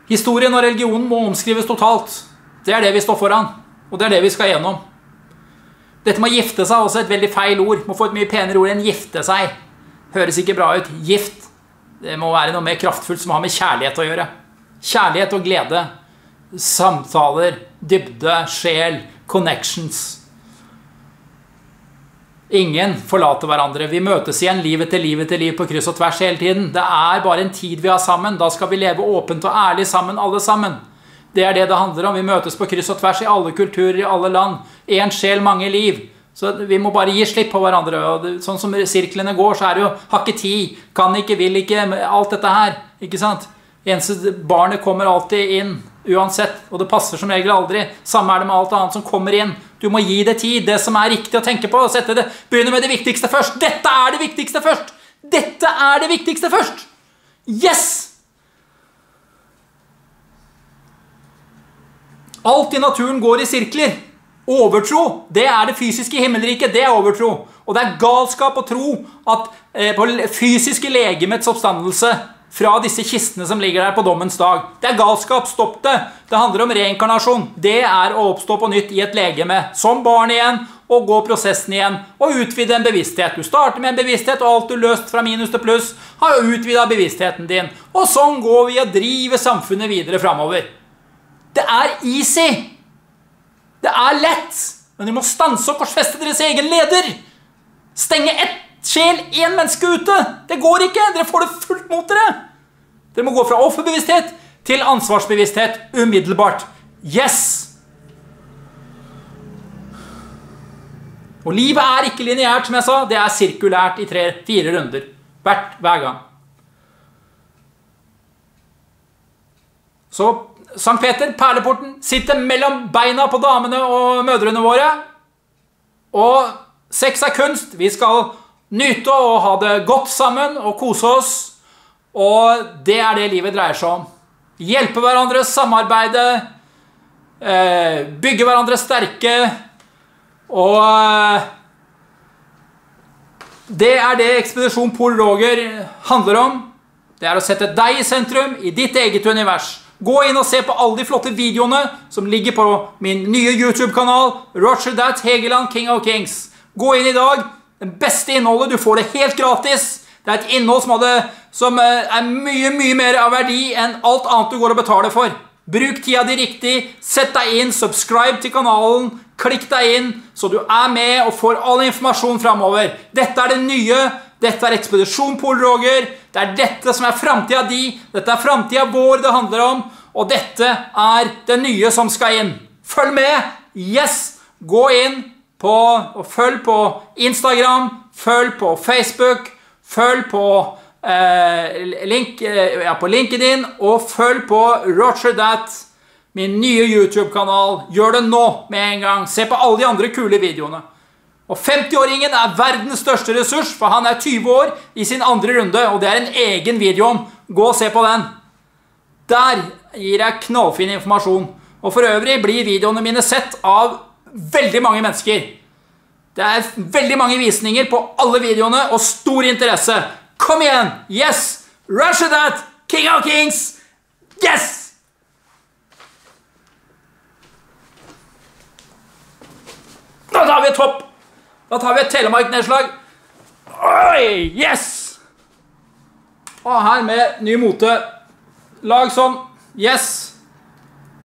Historien og religionen må omskrives totalt. Det er det vi står foran, og det er det vi skal gjennom. Dette med å gifte seg er også et veldig feil ord. Må få et mye penere ord enn gifte seg. Høres ikke bra ut. Gift. Det må være noe mer kraftfullt som har med kjærlighet å gjøre. Kjærlighet og glede. Samtaler, dybde, sjel, connections. Ingen forlater hverandre. Vi møtes igjen liv etter liv på kryss og tvers hele tiden. Det er bare en tid vi har sammen. Da skal vi leve åpent og ærlig sammen, alle sammen. Det er det det handler om. Vi møtes på kryss og tvers i alle kulturer, i alle land. En sjel, mange liv. Så vi må bare gi slipp på hverandre. Og sånn som sirklene går, så er det jo har ikke tid, kan ikke, vil ikke, alt dette her. Ikke sant? Eneste barnet kommer alltid inn, uansett. Og det passer som regel aldri. Samme er det med alt annet som kommer inn. Du må gi det tid, det som er riktig å tenke på. Begynne med det viktigste først. Dette er det viktigste først. Dette er det viktigste først. Yes! Alt i naturen går i sirkler. Overtro, det er det fysiske himmelriket, det er overtro. Og det er galskap å tro at på fysiske legemets oppstandelse fra disse kistene som ligger der på dommens dag. Det er galskap, stopp det. Det handler om reinkarnasjon. Det er å oppstå på nytt i et legeme, som barn igjen, og gå prosessen igjen, og utvide en bevissthet. Du starter med en bevissthet, og alt du løst fra minus til pluss, har jo utvidet bevisstheten din. Og sånn går vi og driver samfunnet videre fremover. Det er easy. Det er lett. Men dere må stanse og korsfeste deres egen leder. Stenge ett sjel, en menneske ute. Det går ikke. Dere får det fullt mot dere. Dere må gå fra offerbevissthet til ansvarsbevissthet umiddelbart. Yes! Og livet er ikke lineært, som jeg sa. Det er sirkulært i 3-4 runder. Hver gang. Så Sankt Peter, perleporten, sitter mellom beina på damene og mødrene våre. Og sex er kunst. Vi skal nyte og ha det godt sammen og kose oss. Og det er det livet dreier seg om. Hjelpe hverandre, samarbeide, bygge hverandre sterke. Og det er det Ekspedisjon Pol Roger handler om. Det er å sette deg i sentrum i ditt eget univers. Gå inn og se på alle de flotte videoene som ligger på min nye YouTube-kanal, Roger That Hegeland, King of Kings. Gå inn i dag. Det beste innholdet, du får det helt gratis. Det er et innhold som er mye, mye mer av verdi enn alt annet du går og betaler for. Bruk tida di riktig, sett deg inn, subscribe til kanalen, klikk deg inn, så du er med og får all informasjon fremover. Dette er det nye. Dette er Ekspedisjon Pol Roger. Det er dette som er fremtiden di. Dette er fremtiden vår det handler om. Og dette er det nye som skal inn. Følg med. Yes! Gå inn og følg på Instagram. Følg på Facebook. Følg på på LinkedIn. Og følg på Roger That, min nye YouTube-kanal. Gjør det nå med en gang. Se på alle de andre kule videoene. Og 50-åringen er verdens største ressurs, for han er 20 år i sin andre runde, og det er en egen video om. Gå og se på den. Der gir jeg knallfin informasjon. Og for øvrig blir videoene mine sett av veldig mange mennesker. Det er veldig mange visninger på alle videoene, og stor interesse. Kom igjen! Yes! Roger That! King of Kings! Yes! Da tar vi et hopp! Da tar vi et telemark-nedslag. Oi, yes! Og her med ny mote. Lag sånn. Yes!